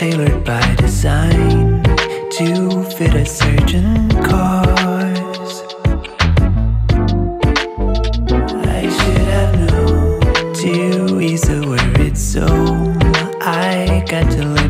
tailored by design to fit a certain cause. I should have known to ease the worried soul. I got to learn